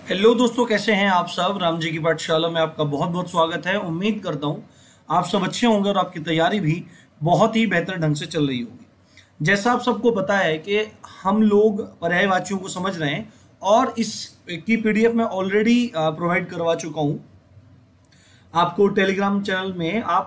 Hello दोस्तों, कैसे हैं आप सब। राम जी की पाठशाला में आपका बहुत बहुत स्वागत है। उम्मीद करता हूँ आप सब अच्छे होंगे और आपकी तैयारी भी बहुत ही बेहतर ढंग से चल रही होगी। जैसा आप सबको पता है कि हम लोग पर्यायवाचियों को समझ रहे हैं और इस की पीडीएफ में ऑलरेडी प्रोवाइड करवा चुका हूँ आपको टेलीग्राम चैनल में। आप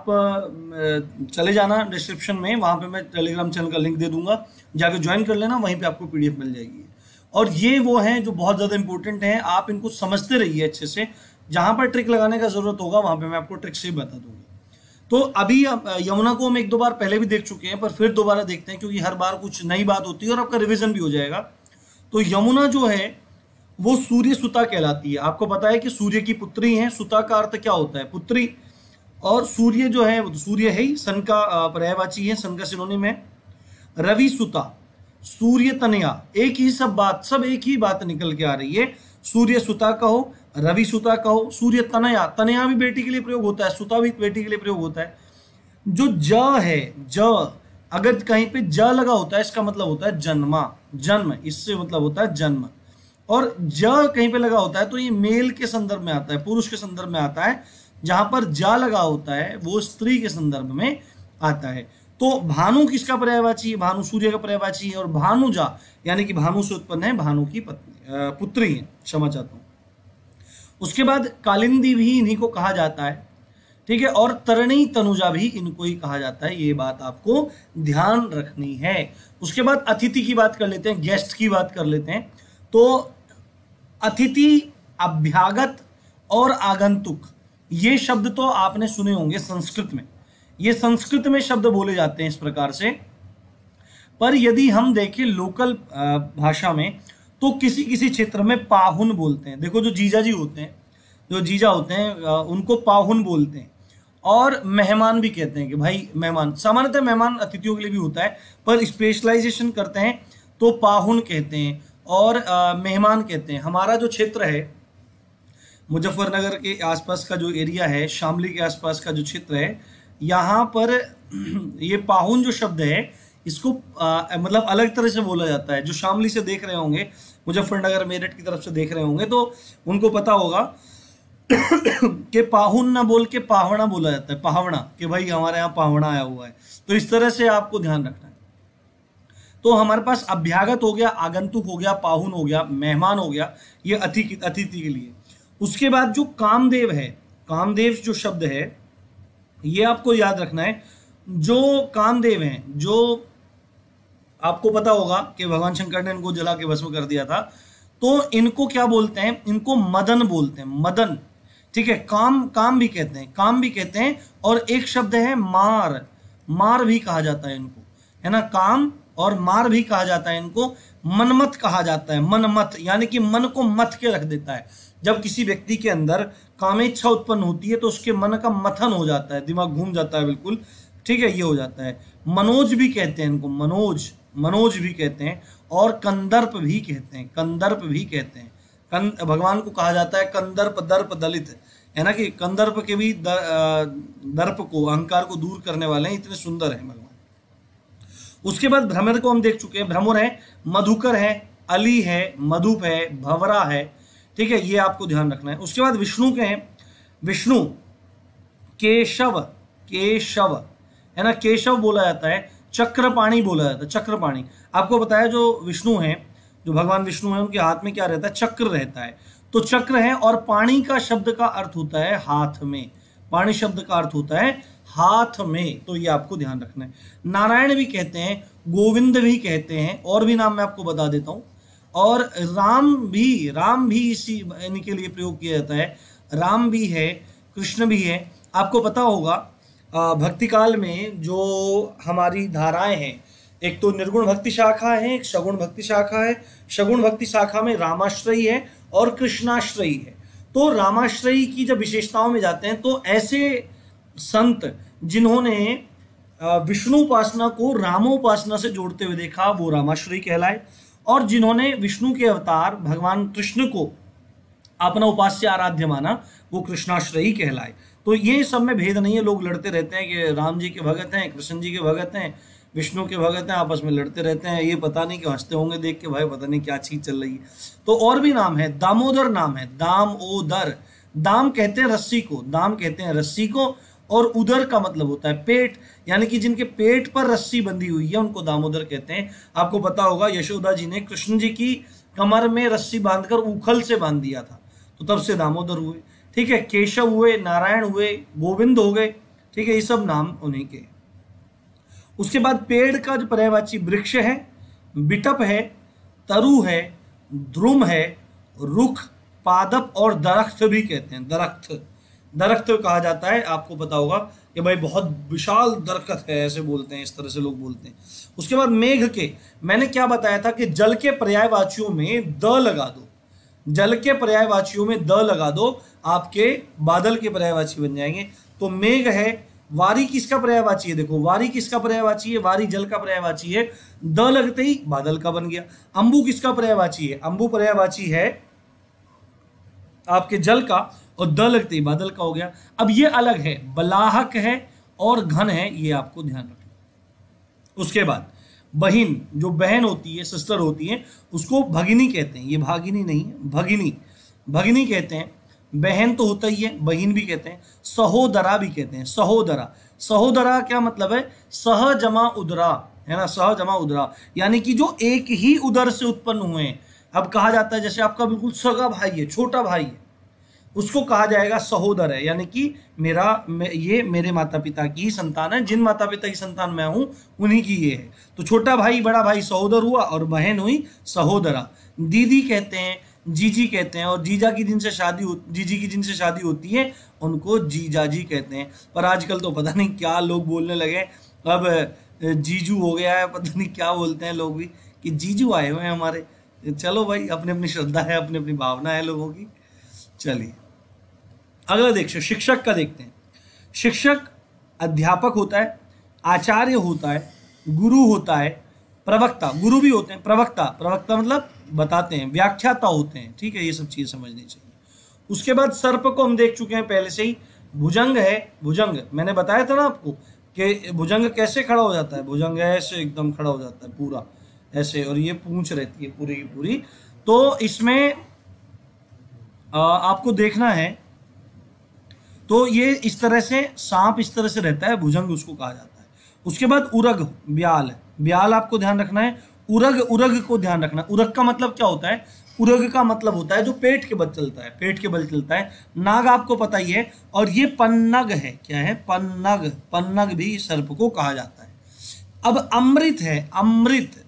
चले जाना डिस्क्रिप्शन में, वहाँ पे मैं टेलीग्राम चैनल का लिंक दे दूंगा, जाके ज्वाइन कर लेना, वहीं पे आपको पीडीएफ मिल जाएगी। और ये वो हैं जो बहुत ज़्यादा इंपॉर्टेंट हैं, आप इनको समझते रहिए अच्छे से। जहाँ पर ट्रिक लगाने का ज़रूरत होगा वहाँ पे मैं आपको ट्रिक से ही बता दूंगा। तो अभी यमुना को हम एक दो बार पहले भी देख चुके हैं, पर फिर दोबारा देखते हैं क्योंकि हर बार कुछ नई बात होती है और आपका रिविजन भी हो जाएगा। तो यमुना जो है वो सूर्य सुता कहलाती है। आपको पता है कि सूर्य की पुत्री है। सुता का अर्थ क्या होता है? पुत्री। और सूर्य जो है वो तो सूर्य है ही, सन का पर्यायवाची है, सन का सिनोनिम है। रवि सुता, सूर्य तनया, एक ही सब एक ही बात निकल के आ रही है। सूर्य सुता कहो, रवि सुता कहो, सूर्य तनया, तनया भी बेटी के लिए प्रयोग होता है, सुता भी बेटी के लिए प्रयोग होता है। जो ज है, ज अगर कहीं पे ज लगा होता है इसका मतलब होता है जन्मा, जन्म, इससे मतलब होता है जन्म। और ज कहीं पे लगा होता है तो ये मेल के संदर्भ में आता है, पुरुष के संदर्भ में आता है। जहां पर जा लगा होता है वो स्त्री के संदर्भ में आता है। तो भानु किसका पर्यायवाची है? भानु सूर्य का पर्यायवाची है। और भानुजा यानी कि भानु से उत्पन्न है, भानु की पुत्री है, क्षमा चाहता हूं। उसके बाद कालिंदी भी इन्हीं को कहा जाता है, ठीक है। और तरणी तनुजा भी इनको ही कहा जाता है, ये बात आपको ध्यान रखनी है। उसके बाद अतिथि की बात कर लेते हैं, गेस्ट की बात कर लेते हैं। तो अतिथि, अभ्यागत और आगंतुक, ये शब्द तो आपने सुने होंगे संस्कृत में। ये संस्कृत में शब्द बोले जाते हैं इस प्रकार से। पर यदि हम देखें लोकल भाषा में तो किसी किसी क्षेत्र में पाहुन बोलते हैं। देखो जो जीजा जी होते हैं, जो जीजा होते हैं उनको पाहुन बोलते हैं। और मेहमान भी कहते हैं कि भाई मेहमान, सामान्यतः मेहमान अतिथियों के लिए भी होता है, पर स्पेशलाइजेशन करते हैं तो पाहुन कहते हैं और मेहमान कहते हैं। हमारा जो क्षेत्र है मुजफ्फरनगर के आसपास का जो एरिया है, शामली के आसपास का जो क्षेत्र है, यहाँ पर ये पाहुन जो शब्द है इसको मतलब अलग तरह से बोला जाता है। जो शामली से देख रहे होंगे, मुजफ्फरनगर मेरठ की तरफ से देख रहे होंगे तो उनको पता होगा कि पाहुन ना बोल के पावना बोला जाता है, पावना, कि भाई हमारे यहाँ पावना आया हुआ है। तो इस तरह से आपको ध्यान रखना है। तो हमारे पास अभ्यागत हो गया, आगंतुक हो गया, पाहुन हो गया, मेहमान हो गया, ये अतिथि के लिए। उसके बाद जो कामदेव है, कामदेव जो शब्द है ये आपको याद रखना है। जो कामदेव हैं, जो आपको पता होगा कि भगवान शंकर ने इनको जला के भस्म कर दिया था, तो इनको क्या बोलते हैं? इनको मदन बोलते हैं, मदन, ठीक है। काम भी कहते हैं, काम भी कहते हैं। और एक शब्द है मार, मार भी कहा जाता है इनको, है ना। काम और मार भी कहा जाता है इनको। मनमत कहा जाता है, मनमत यानी कि मन को मथ के रख देता है। जब किसी व्यक्ति के अंदर कामेच्छा उत्पन्न होती है तो उसके मन का मथन हो जाता है, दिमाग घूम जाता है बिल्कुल, ठीक है, ये हो जाता है। मनोज भी कहते हैं इनको, मनोज, मनोज भी कहते हैं। और कंदर्प भी कहते हैं, कंदर्प भी कहते हैं। भगवान को कहा जाता है कंदर्प दर्प दलित, है ना, कि कंदर्प के भी दर्प को, अहंकार को दूर करने वाले हैं, इतने सुंदर है भगवान। उसके बाद भ्रमर को हम देख चुके हैं। भ्रमर है, मधुकर है, अली है, मधुप है, भवरा है, ठीक है, ये आपको ध्यान रखना है। उसके बाद विष्णु के हैं, विष्णु, केशव, केशव, है ना, केशव बोला जाता है। चक्रपाणी बोला जाता है, चक्रपाणी। आपको पता है जो विष्णु हैं, जो भगवान विष्णु हैं, उनके हाथ में क्या रहता है? चक्र रहता है। तो चक्र है। और पाणी का शब्द का अर्थ होता है हाथ में, पाणी शब्द का अर्थ होता है हाथ में। तो ये आपको ध्यान रखना है। नारायण भी कहते हैं, गोविंद भी कहते हैं, और भी नाम मैं आपको बता देता हूं। और राम भी इसी इनके लिए प्रयोग किया जाता है। राम भी है, कृष्ण भी है। आपको पता होगा भक्ति काल में जो हमारी धाराएं हैं, एक तो निर्गुण भक्ति शाखा है, एक सगुण भक्ति शाखा है। सगुण भक्ति शाखा में रामाश्रयी है और कृष्णाश्रयी है। तो रामाश्रयी की जब विशेषताओं में जाते हैं तो ऐसे संत जिन्होंने विष्णु उपासना को रामोपासना से जोड़ते हुए देखा वो रामाश्रयी कहलाए। और जिन्होंने विष्णु के अवतार भगवान कृष्ण को अपना उपास्य आराध्य माना वो कृष्णाश्रयी कहलाए। तो ये सब में भेद नहीं है। लोग लड़ते रहते हैं कि राम जी के भगत हैं, कृष्ण जी के भगत हैं, विष्णु के भगत हैं, आपस में लड़ते रहते हैं, ये पता नहीं कि हंसते होंगे देख के, भाई पता नहीं क्या चीज चल रही है। तो और भी नाम है, दामोदर नाम है, दामोदर। दाम कहते हैं रस्सी को, दाम कहते हैं रस्सी को, और उदर का मतलब होता है पेट, यानी कि जिनके पेट पर रस्सी बंधी हुई है उनको दामोदर कहते हैं। आपको पता होगा यशोदा जी ने कृष्ण जी की कमर में रस्सी बांधकर उखल से बांध दिया था, तो तब से दामोदर हुए। ठीक है, केशव हुए, नारायण हुए, गोविंद हो गए। ठीक है, ये सब नाम उन्हीं के। उसके बाद पेड़ का जो पर्यायवाची वृक्ष है, बिटप है, तरु है, द्रुम है, रुख, पादप और दरख्त भी कहते हैं। दरख्त, दरख्त कहा जाता है, आपको पता होगा कि भाई बहुत विशाल दरख्त है, ऐसे बोलते हैं, इस तरह से लोग बोलते हैं। उसके बाद मेघ के, मैंने क्या बताया था कि जल के पर्यायवाचियों में द लगा दो, जल के पर्यायवाचियों में द लगा दो, आपके बादल के पर्यायवाची बन जाएंगे। तो मेघ है, वारी किसका पर्यायवाची है, देखो वारी किसका पर्यायवाची है, वारी जल का पर्यायवाची है, द लगते ही बादल का बन गया। अंबु किसका पर्यायवाची है, अंबु पर्यायवाची है आपके जल का, और द लगते ही बादल का हो गया। अब ये अलग है, बलाहक है और घन है, ये आपको ध्यान रखना। उसके बाद बहिन, जो बहन होती है, सिस्टर होती है, उसको भगिनी कहते हैं। ये भागिनी नहीं है, भगिनी, भगिनी कहते हैं। बहन तो होता ही है, बहिन भी कहते हैं। सहोदरा भी कहते हैं, सहोदरा। सहोदरा क्या मतलब है, सह जमा उदरा, है ना, सह जमा उदरा, यानी कि जो एक ही उदर से उत्पन्न हुए हैं। अब कहा जाता है जैसे आपका बिल्कुल सगा भाई है, छोटा भाई है, उसको कहा जाएगा सहोदर है, यानी कि ये मेरे माता पिता की संतान है, जिन माता पिता की संतान मैं हूं उन्हीं की ये है। तो छोटा भाई बड़ा भाई सहोदर हुआ, और बहन हुई सहोदरा। दीदी कहते हैं, जीजी कहते हैं, और जीजा की जिनसे जीजी की जिनसे शादी होती है उनको जीजाजी कहते हैं। पर आजकल तो पता नहीं क्या लोग बोलने लगे, अब जीजू हो गया है, पता नहीं क्या बोलते हैं लोग भी कि जीजू आए हुए हैं हमारे। चलो भाई, अपनी अपनी श्रद्धा है, अपनी अपनी भावना है लोगों की। चलिए अगला देखिए, शिक्षक का देखते हैं। शिक्षक अध्यापक होता है, आचार्य होता है, गुरु होता है, प्रवक्ता, गुरु भी होते हैं, प्रवक्ता, प्रवक्ता मतलब बताते हैं, व्याख्याता होते हैं। ठीक है, ये सब चीज समझनी चाहिए। उसके बाद सर्प को हम देख चुके हैं पहले से ही। भुजंग है, भुजंग मैंने बताया था ना आपको कि भुजंग कैसे खड़ा हो जाता है, भुजंग ऐसे एकदम खड़ा हो जाता है पूरा ऐसे, और ये पूंछ रहती है पूरी की पूरी। तो इसमें आपको देखना है, तो ये इस तरह से सांप इस तरह से रहता है, भुजंग उसको कहा जाता है। उसके बाद उरग, ब्याल, ब्याल आपको ध्यान रखना है। उरग, उरग को ध्यान रखना। उरग का मतलब क्या होता है, उरग का मतलब होता है जो पेट के बल चलता है, पेट के बल चलता है। नाग आपको पता ही है, और ये पन्नग है, क्या है, पन्नग, पन्नग भी सर्प को कहा जाता है। अब अमृत है, अमृत,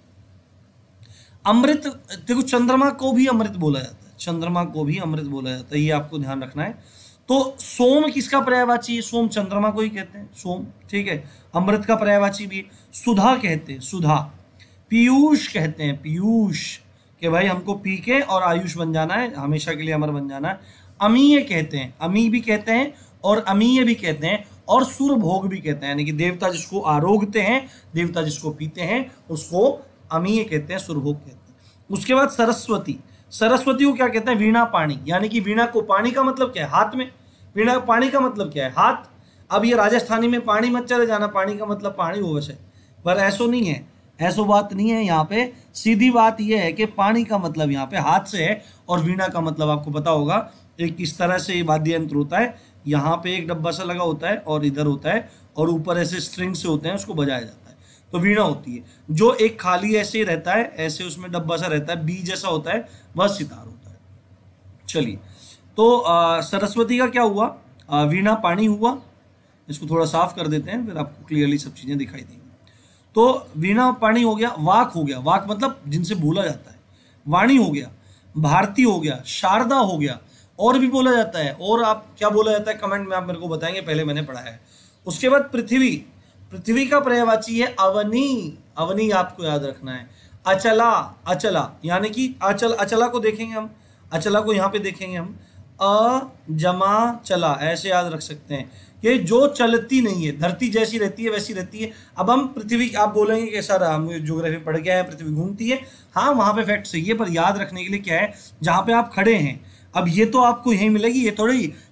अमृत देखो, चंद्रमा को भी अमृत बोला जाता है, चंद्रमा को भी अमृत बोला जाता है, ये आपको ध्यान रखना है। तो सोम किसका पर्यायवाची है, सोम चंद्रमा को ही कहते हैं, सोम। ठीक है, अमृत का पर्यायवाची भी है। सुधा कहते हैं, सुधा। पीयूष कहते हैं, पीयूष, कि भाई हमको पी के और आयुष बन जाना है, हमेशा के लिए अमर बन जाना है। अमीय कहते हैं, अमी भी कहते हैं और अमीय भी कहते हैं, और सुरभोग भी कहते हैं, यानी कि देवता जिसको आरोगते हैं, देवता जिसको पीते हैं, उसको अमीय कहते हैं, सुरभोग कहते हैं। उसके बाद सरस्वती, सरस्वती को क्या कहते हैं, वीणा पाणी, यानी कि वीणा को, पानी का मतलब क्या है, हाथ में, वीणा पानी का मतलब क्या है, हाथ। अब ये राजस्थानी में पानी मत चले जाना, पानी का मतलब पानी हो वैसे, पर ऐसो नहीं है, ऐसो बात नहीं है। यहाँ पे सीधी बात यह है कि पानी का मतलब यहाँ पे हाथ से है, और वीणा का मतलब आपको पता होगा एक किस तरह से ये वाद्य यंत्र होता है। यहाँ पे एक डब्बा सा लगा होता है और इधर होता है, और ऊपर ऐसे स्ट्रिंग से होते हैं, उसको बजाया जाता है, तो वीणा होती है। जो एक खाली ऐसे ही रहता है, ऐसे उसमें डब्बा सा रहता है, बी जैसा होता है, वह सितार होता है। चलिए, तो सरस्वती का क्या हुआ, वीणा पानी हुआ। इसको थोड़ा साफ कर देते हैं, फिर आपको क्लियरली सब चीजें दिखाई देंगी। तो वीणा पानी हो गया, वाक हो गया, वाक मतलब जिनसे बोला जाता है, वाणी हो गया, भारती हो गया, शारदा हो गया, और भी बोला जाता है। और आप क्या बोला जाता है कमेंट में आप मेरे को बताएंगे, पहले मैंने पढ़ा है। उसके बाद पृथ्वी, पृथ्वी का पर्यायवाची है अवनी, अवनी आपको याद रखना है। अचला, अचला यानी कि अचल, अचला को देखेंगे हम, अचला को यहाँ पे देखेंगे हम, अजमा चला, ऐसे याद रख सकते हैं कि जो चलती नहीं है, धरती जैसी रहती है वैसी रहती है। अब हम पृथ्वी, आप बोलेंगे कि सर हम ज्योग्राफी पढ़ गया है, पृथ्वी घूमती है, हाँ वहां पे फैक्ट सही है, पर याद रखने के लिए क्या है, जहां पे आप खड़े हैं, अब ये तो आपको यही मिलेगी, ये थोड़ी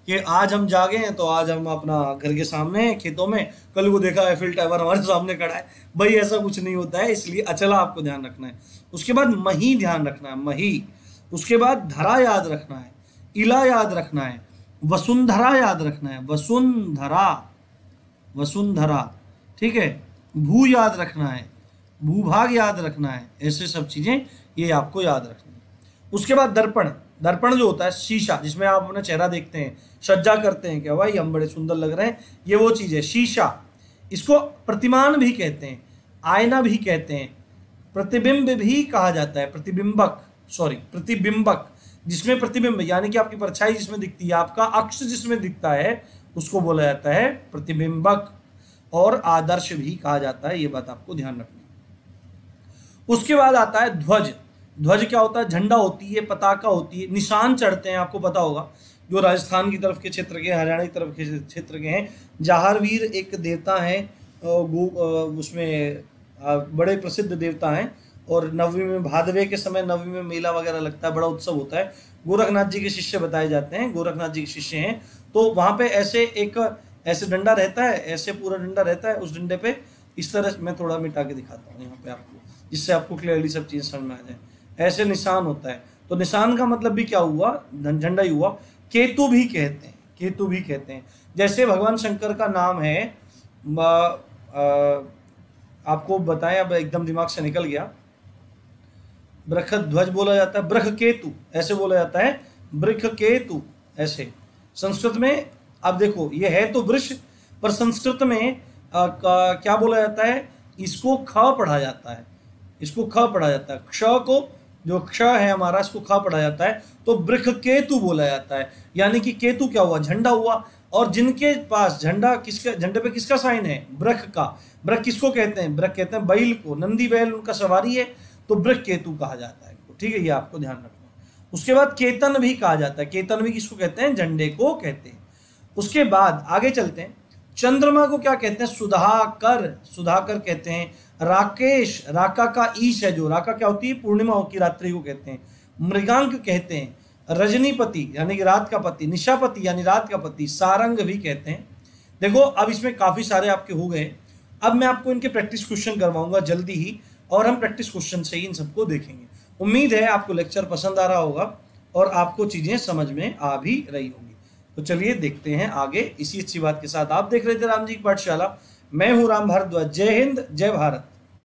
कि आज हम जागे हैं तो आज हम अपना घर के सामने हैं खेतों में, कल को देखा एफिल टावर हमारे सामने खड़ा है। भाई ऐसा कुछ नहीं होता है, इसलिए अचला आपको ध्यान रखना है। उसके बाद मही ध्यान रखना है, मही। उसके बाद धरा याद रखना है, इला याद रखना है, वसुंधरा याद रखना है, वसुंधरा, वसुंधरा, ठीक है। भू याद रखना है, भूभाग याद रखना है, ऐसे सब चीजें ये आपको याद रखनी है। उसके बाद दर्पण, दर्पण जो होता है शीशा, जिसमें आप अपना चेहरा देखते हैं, सज्जा करते हैं, क्या भाई हम बड़े सुंदर लग रहे हैं, ये वो चीज है शीशा। इसको प्रतिमान भी कहते हैं, आईना भी कहते हैं, प्रतिबिंब भी कहा जाता है, प्रतिबिंबक, सॉरी प्रतिबिंबक, जिसमें प्रतिबिंब यानी कि आपकी परछाई जिसमें दिखती है, आपका अक्ष जिसमें दिखता है, उसको बोला जाता है प्रतिबिंबक। और आदर्श भी कहा जाता है, ये बात आपको ध्यान रखनी है। उसके बाद आता है ध्वज। ध्वज क्या होता है? झंडा होती है, पताका होती है, निशान चढ़ते हैं, आपको पता होगा। जो राजस्थान की तरफ के क्षेत्र के, हरियाणा की तरफ के क्षेत्र के हैं, जाहरवीर एक देवता है, उसमें बड़े प्रसिद्ध देवता हैं। और नवमी में, भादवे के समय नवमी में मेला वगैरह लगता है, बड़ा उत्सव होता है। गोरखनाथ जी के शिष्य बताए जाते हैं, गोरखनाथ जी के शिष्य हैं। तो वहां पे ऐसे डंडा रहता है, ऐसे पूरा डंडा रहता है, उस डंडे पे इस तरह, मैं थोड़ा मिटा के दिखाता हूँ यहाँ पे आपको, जिससे आपको क्लियरली सब चीजें समझ में आ जाए। ऐसे निशान होता है, तो निशान का मतलब भी क्या हुआ? झंडा ही हुआ। केतु भी कहते हैं, केतु भी कहते हैं। जैसे भगवान शंकर का नाम है, आपको बताएं, अब एकदम दिमाग से निकल गया। बृख ध्वज बोला जाता है, बृख केतु ऐसे बोला जाता है, बृख केतु ऐसे संस्कृत में। अब देखो ये है तो वृक्ष, पर संस्कृत में क्या बोला जाता है? इसको ख पढ़ा जाता है, इसको ख पढ़ा जाता है, क्ष को, जो क्ष है हमारा, इसको ख पढ़ा जाता है, तो बृख केतु बोला जाता है। यानी कि केतु क्या हुआ? झंडा हुआ। और जिनके पास झंडा, किसका झंडे पे किसका साइन है? बृख का। बृख किसको कहते हैं? बृख कहते हैं बैल को, नंदी बैल उनका सवारी है, तो बृख केतु कहा जाता है, ठीक है, ये आपको ध्यान रखना है। उसके बाद केतन भी कहा जाता है, केतन भी किसको कहते हैं? झंडे को कहते हैं। उसके बाद आगे चलते हैं, चंद्रमा को क्या कहते हैं? सुधाकर, सुधाकर कहते हैं। राकेश, राका का ईश है, जो राका क्या होती है? पूर्णिमा की रात्रि को कहते हैं। मृगांक कहते हैं, रजनीपति यानी कि रात का पति, निशापति यानी रात का पति, सारंग भी कहते हैं। देखो अब इसमें काफी सारे आपके हो गए। अब मैं आपको इनके प्रैक्टिस क्वेश्चन करवाऊंगा जल्दी ही, और हम प्रैक्टिस क्वेश्चन से ही इन सबको देखेंगे। उम्मीद है आपको लेक्चर पसंद आ रहा होगा और आपको चीजें समझ में आ भी रही होंगी। तो चलिए देखते हैं आगे। इसी अच्छी बात के साथ आप देख रहे थे राम जी की पाठशाला। मैं हूं राम भारद्वाज। जय हिंद, जय भारत।